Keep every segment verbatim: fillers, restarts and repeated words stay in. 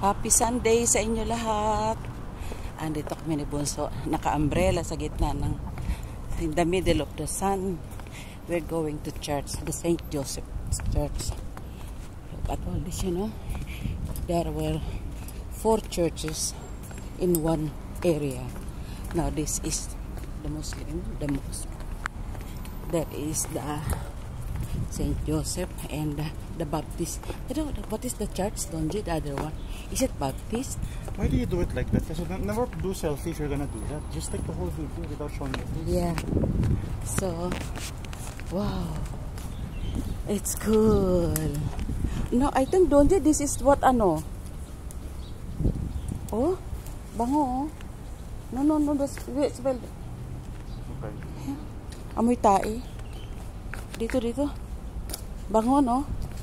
Happy Sunday sa inyo lahat. Andito kami ni Bunso, naka-umbrella sa gitna ng, in the middle of the sun. We're going to church, the Saint Joseph's Church. Look at all this, you know. There were four churches in one area. Now this is the Muslim, the mosque. That is the Saint Joseph and the, the Baptist. I don't know, what is the church, Donji, the other one? Is it Baptist? Why do you do it like that? Because never do selfie if you're gonna do that. Just take the whole video without showing your face. Yeah. So, wow. It's cool. No, I think, Donji, this is what, ano? Oh, bango, oh. No, no, no, that's, it's well. Okay. Yeah. Amoy tae. Dito, dito. Bango, no?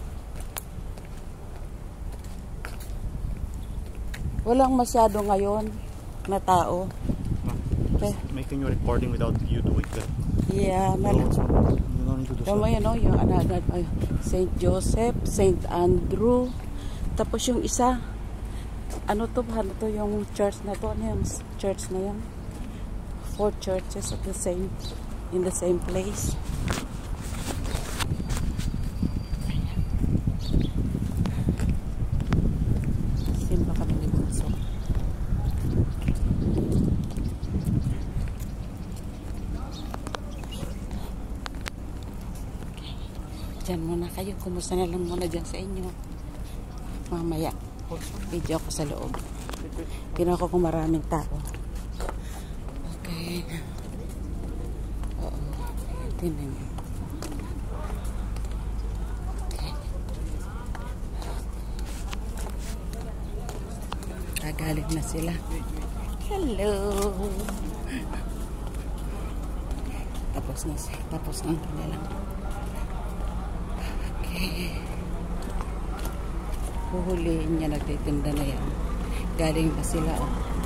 Walang masyado ngayon na tao. No, okay. Making you recording without you doing that. Yeah, no, you don't need to do something. You know, yung another, uh, Saint Joseph, Saint Andrew. Tapos yung isa, ano to, ano to yung church na to, ano yung church na yan? Four churches at the same, in the same place. Simba kami ni Bunso. Diyan muna kayo. Kumusta na lang muna dyan sa inyo. Mamaya, video ako sa loob. Tingnan ko kung maraming tao. Okay. Oo. Tingnan nyo. Galing na sila. Hello. Tapos na siya. Tapos na nila. Okay. Huhuliin niya, nagtitinda na yan. Galing na sila. Oh.